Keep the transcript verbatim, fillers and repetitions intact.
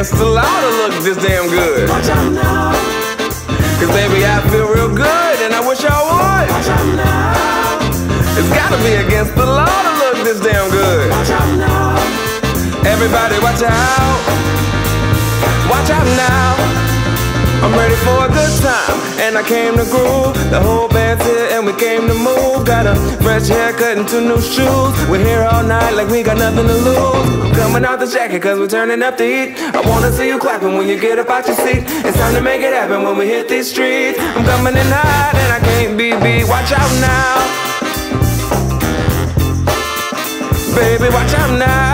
against the law to look this damn good. Watch out now. Cause baby, I feel real good and I wish I would. Watch out now. It's gotta be against the law to look this damn good. Watch out now. Everybody watch out. Watch out now. I'm ready for a good time, and I came to groove. The whole band's here and we came to move. Got a fresh haircut and two new shoes. We're here all night like we got nothing to lose. Coming out the jacket cause we're turning up the heat. I wanna see you clapping when you get up out your seat. It's time to make it happen when we hit these streets. I'm coming in hot and I can't be beat. Watch out now. Baby, watch out now.